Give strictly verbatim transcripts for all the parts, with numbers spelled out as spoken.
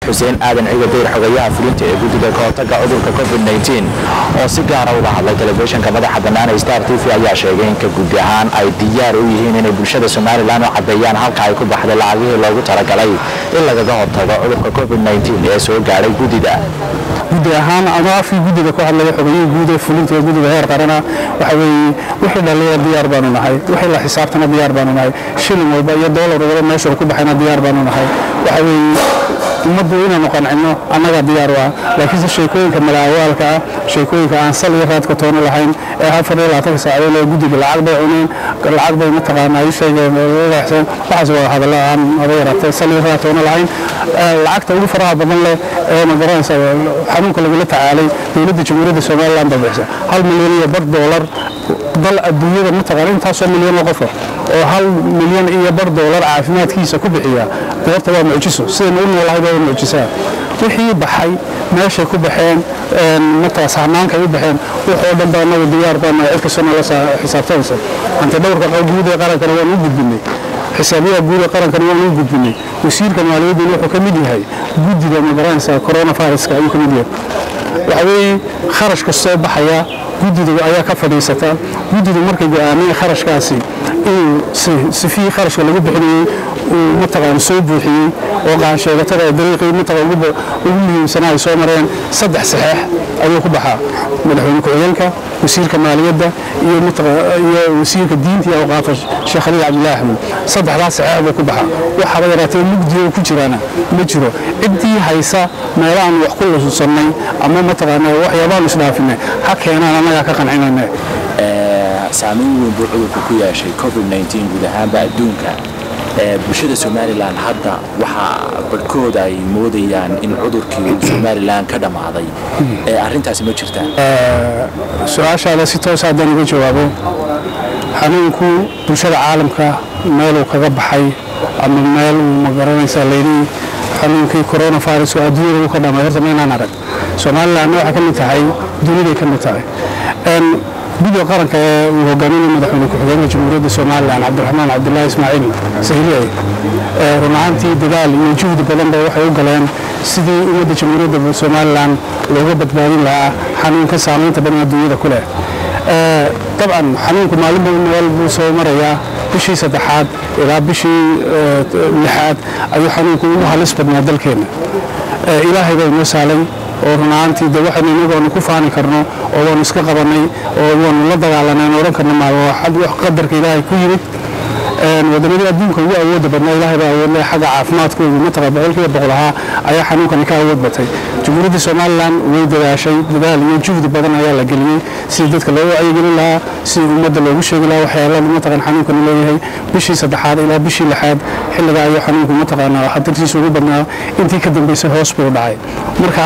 xuseen aadan ciga dayr xogayaha fulinta ee guddiga ka hortagga cudurka covid nineteen oo si gaara uga hadlay telefishinka madaxa bannaan ee Star T V ayaa sheegay in ka guddi ahaan ay diyaar u yihiin inay bulshada Soomaaliland u cadeeyaan halka ay ku baxday lacagihii loogu talagalay in lagaga hortago cudurka covid nineteen ee soo gaaray guddida. guddi ahaan ama afkii guddiga ku hadlay xogayaha guud ee fulinta ee guddiga heer qarana waxa weeye wixii dhalinyarada diyaar baanu nahay, wixii la xisaabtana diyaar baanu nahay, shilin walba iyo doolar walba meesha ku baxayna diyaar baanu nahay. waxa weeye ummaddu inaanu qancino annaga diyaar waa, laakiin sheekooyinka malaawaalka ah, sheekooyinka aan sal iyo raadka toona lahayn ee afar iyo labaatan saacadood ee guddiga lacag bay cuneen, lacag bay mataqaanaa ay sheegeen wadaxsan waxaas waa hadallo aan haba yaraatay sal iyo raad toona lahayn. lacagta ugu faraha badan leh ee magaranaysa xanuunka lagula tacaalay dowladda jamhuuriyadda Soomaaliland baa bixisay hal milyan iyo bar doolar dal adduunyada mataqaanaa intaasoo milyan oo qof oo hal milyan iyo bar doolar caafimaadkiisa ku bixiya doorta waa mucjiso sideen u noolahay waa mucjiso. wixii baxay meeshay ku baxeen marka saamaanka ay baxeen wuxuu dhan baa nagu diyaar baa cid ka soo la xisaabtanaysa anta dhowrka guud ee qaranka waa u gudbinay xisaabiyaha guud ee qaranka waa u gudbinay wasiirka maaliyadda wuxuu ka mid yahay guddiga magaranaysa coronavirus-ka ayuu ka mid yahay. waxa weeye kharash ka soo baxaya guddiga ayaa ka fadhiisata guddiga markay go'aamiyeen kharashkaasi in si fi kharashka lagu bixiyay uu mataqaan soo buuxiyay oo qaan sheegatada dariiqii mataqaan ugu muhiimsanaa ay soo mareen saddex saxiix ayuu ku baxaa madaxweyne ku-xigeenka wasiirka maaliyadda iyo mataqaan iyo wasiirka diinta iyo awqaafta Sheekh Khaliil Cabdullaahi Axmed saddexdaas saxiix buu ku baxaa waxa la yaraatay mugdi ku jiraana ma jiro cidii haysa meelaan wax ku lusanay ama mataqaan waxyaabaha isdhaafinay ha keenaan anaga ka qancinayna ee saameyn weyn buu cudurku ku yeeshay covid nineteen guud ahaanba adduunka. bulshada Soomaaliland hadda waxa barkooda ay moodayaan in cudurkii Soomaaliland ka dhamaaday ee arintaasi ma jirtaa. su'aashaada si toos ah uga jawaabo xanuunku bulshada caalamka meel uu kaga baxay ama meel uu magaranaysa leeyahay xanuunkii coronavirus oo adduunyada ka dhamaaday horta meena arag Soomaaliland waxa ka mid tahay dunida ka mid tahay een guddiga qaranka ee uu hogaaminayo madaxweyne ku-xigeenka jamhuuriyadda Soomaaliland Cabdiraxmaan Cabdullaahi Ismaaciil Sahiliye ee runaantii dadaal iyo juhdi badan bay waxay u galeen sidii ummadda jamhuuriyadda Soomaaliland looga badbaadin lahaa xanuunka saameynta badan adduunyada ku leh. ee dabcan xanuunku maalinba meel buu soo marayaa bishii saddexaad ilaa bishii lixaad ayuu xanuunku ugu halis badnaa dalkeena. ee ilaahay baa inoo saalay oo runaantii de waxaynu inagoon ku faani karno oo waan iska qabanay oo waan la dagaalanay oran karno ma wax qadarka ilaahay ku yimid een wadamada adduunka ugu awood badnaa ilaahay baa awood leh xagga caafimaadkooda mataqaanaa boqolkiiba boqol ah ayaa xanuunkan ka awood batay. jamhuuriyadda Soomaaliland way dadaashay dadaal iyo juhdi badan ayaa la geliyay si dadka loo wacyigelin lahaa si ummadda loogu sheegi lahaa waxyaalaha mataqaan xanuunkan leeyahay bishii saddexaad ilaa bishii lixaad xilliga ayuu xanuunku mataqaanaa xadirtiisa ugu badnaa intii ka dambeysay hoos buu dhacay. marka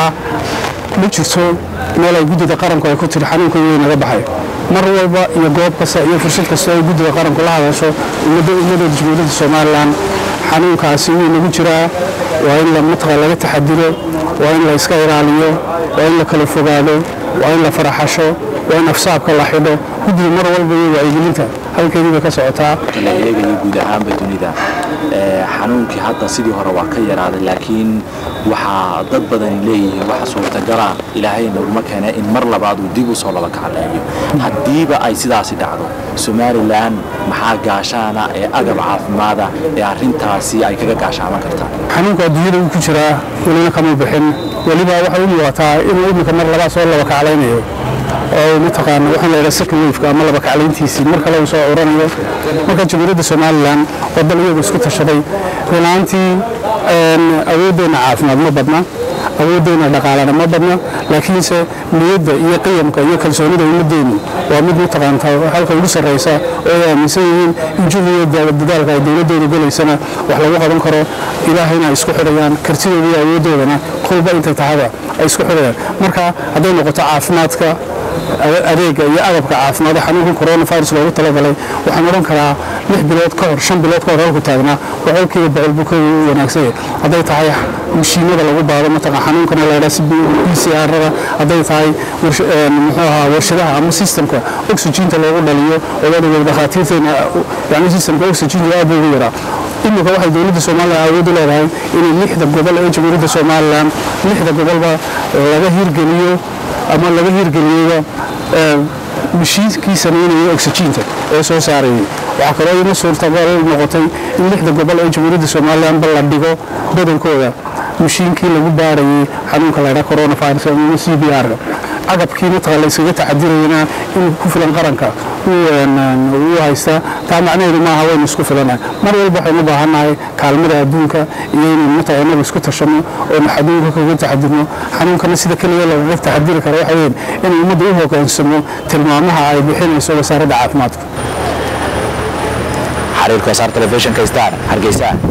ma jirto meel ay guddiga qaranku ay ku tiri xanuunka weyn naga baxay mar walba iyo goob kasta iyo fursad kasta ay guddiga qaranku la hadasho ummadda ummadda jamhuuriyadda Soomaaliland xanuunkaasi wuu nagu jiraa waa in la mataqaan laga taxadiro waa in la iska ilaaliyo waa in la kala fogaado waa in la faraxasho waa in afsaabka la xidho guddiga mar walba iyo wacyigelinta halkeedii ka socotaa eegay guud ahaanba dunida ee xanuunkii hadda sidii hore waa ka yaraaday laakiin waxa dad badan leeyihiin waxa suurtagal ah ilaahayna uma keenay in mar labaad uu dib u soo laba kacleeyo hadiiba ay sidaasi dhacdo Soomaaliland maxaa gaashaana ee agab caafimaad ee arintaasi ay kaga gaashaaman kartaa. xanuunka adduunyada uu ku jiraa waliba kama bixin waliba waxa uu muuqataa inuu imika mar labaad soo laba kacleynayo oo mataqaan waxa la yiraahdaa second wave ama laba kacleyntiisii marka la soo uranayo marka jamhuuriyadda Soomaaliland oo dalkeedu isku tashaday runaantii een awooddeena caafimaad ma badna awooddeena dhaqaalaha ma badna laakiinse niyadda iyo qiyamka iyo kalsoonida ummaddeenu waa mid mataqaanta halka ugu sareysa oo ay aaminsan yihiin in juhdiga dadaalka ay dawladdu galeysana wax lagu qaban karo ilaahayna isku xirayaan kartidooda iyo awooddoodana qolba inta tahada ay isku xirayaan. marka haday noqoto caafimaadka adeega iyo agabka caafimaadka xanuunka coronavirus loogu talagalay waxaan oran karaa lix bilood ka hor shan bilood ka hor halku taagnaa boqolkiiba boqol buu ka wanaagsan yahay haday tahay mashiinada lagu baaro mataqaan xanuunkan la yiraahdo P C R-da haday tahay muxuu ahaa warshadaha ama systemka oxygen-ta loogu dhaliyo oo wada dhakhaatiirteena yani systemka oxygen-ka aad ugu yaraa imika waxay dowladda Soomaaliya awood u leedahay in lixda gobol ee jamhuuriyadda Soomaaliland lixda gobolba laga hirgeliyo ama laga hirgeliyo mishiinkii sameynaya oxygen-ta ee soo saarayay waxa kale oo ina suurtagal noqotay in lixda gobol ee jamhuuriyadda Soomaaliland la dhigo badankooda mishiinkii lagu baarayay xanuunka la yiraahdo coronavirus ama C B R agabkii inta la isaga taxadirayna in ku filan qaranka uu haysta taa macnaheedu maaha way isku filanaa mar walba waxaan u baahanahay kaalmada adduunka iyo in mataanaga isku tashano oo xanuunka kaga taxadirno xanuunkana sida kaliya laga taxadiri karo waxa weyn in ummadda u hoggaansamo tilmaamaha ay bixinayso wasaaradda caafimaadka xariirka Star Television ka Star Hargeysa